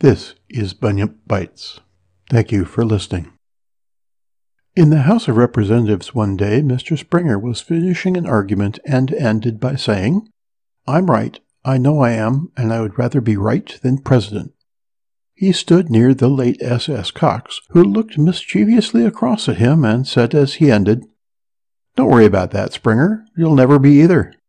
This is Bunyip Bites. Thank you for listening. In the House of Representatives one day, Mr. Springer was finishing an argument and ended by saying, "I'm right, I know I am, and I would rather be right than president." He stood near the late S.S. Cox, who looked mischievously across at him and said as he ended, "Don't worry about that, Springer. You'll never be either."